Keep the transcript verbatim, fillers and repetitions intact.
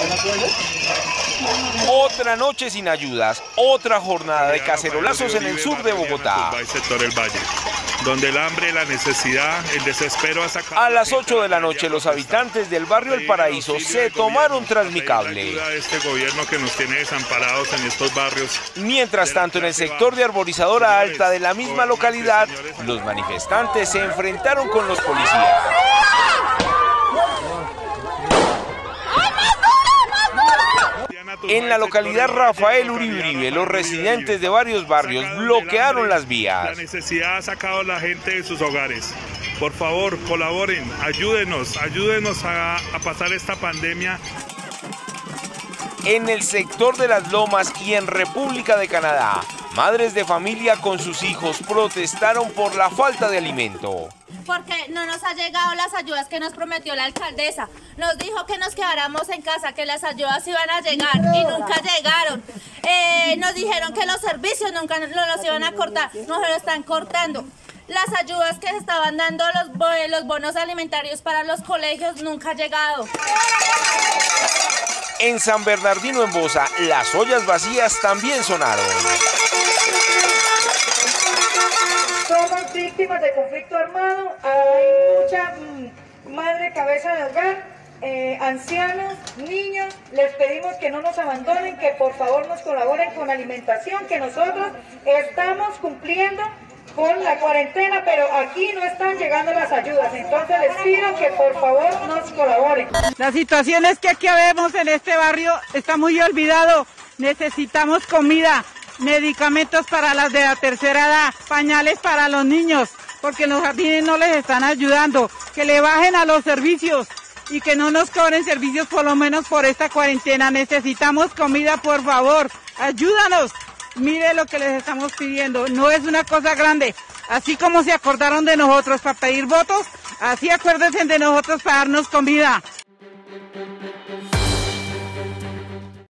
Otra noche sin ayudas, otra jornada de cacerolazos en el sur de Bogotá. Sector El Valle, donde el hambre, la necesidad, el desespero ha sacado... A las ocho de la noche los habitantes del barrio El Paraíso se tomaron Transmicable. Este gobierno que nos tiene desamparados en estos barrios. Mientras tanto, en el sector de Arborizadora Alta de la misma localidad, los manifestantes se enfrentaron con los policías. En la localidad Rafael Uribe Uribe, los residentes de varios barrios bloquearon las vías. La necesidad ha sacado a la gente de sus hogares. Por favor, colaboren, ayúdenos, ayúdenos a, a pasar esta pandemia. En el sector de Las Lomas y en República de Canadá, madres de familia con sus hijos protestaron por la falta de alimento. Porque no nos ha llegado las ayudas que nos prometió la alcaldesa. Nos dijo que nos quedáramos en casa, que las ayudas iban a llegar y nunca llegaron. Eh, nos dijeron que los servicios nunca nos los iban a cortar, nos lo están cortando. Las ayudas que se estaban dando, los, los bonos alimentarios para los colegios, nunca han llegado. En San Bernardino en Bosa, las ollas vacías también sonaron. Somos víctimas de conflicto armado, hay mucha mmm, madre cabeza de hogar, eh, ancianos, niños, les pedimos que no nos abandonen, que por favor nos colaboren con alimentación, que nosotros estamos cumpliendo con la cuarentena, pero aquí no están llegando las ayudas, entonces les pido que por favor nos colaboren. La situación es que aquí vemos en este barrio está muy olvidado, necesitamos comida, medicamentos para las de la tercera edad, pañales para los niños, porque los jardines no les están ayudando, que le bajen a los servicios y que no nos cobren servicios por lo menos por esta cuarentena. Necesitamos comida, por favor, ayúdanos. Mire lo que les estamos pidiendo, no es una cosa grande. Así como se acordaron de nosotros para pedir votos, así acuérdense de nosotros para darnos comida.